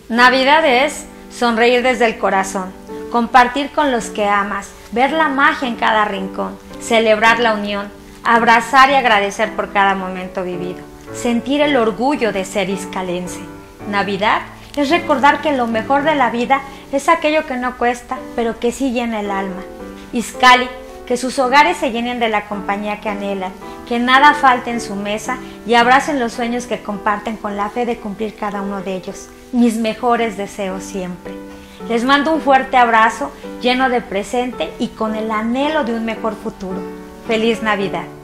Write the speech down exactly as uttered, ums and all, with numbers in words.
Navidad es sonreír desde el corazón, compartir con los que amas, ver la magia en cada rincón, celebrar la unión, abrazar y agradecer por cada momento vivido, sentir el orgullo de ser iscalense. Navidad es recordar que lo mejor de la vida es aquello que no cuesta, pero que sí llena el alma. Izcalli, que sus hogares se llenen de la compañía que anhelan, que nada falte en su mesa y abracen los sueños que comparten con la fe de cumplir cada uno de ellos. Mis mejores deseos siempre. Les mando un fuerte abrazo lleno de presente y con el anhelo de un mejor futuro. ¡Feliz Navidad!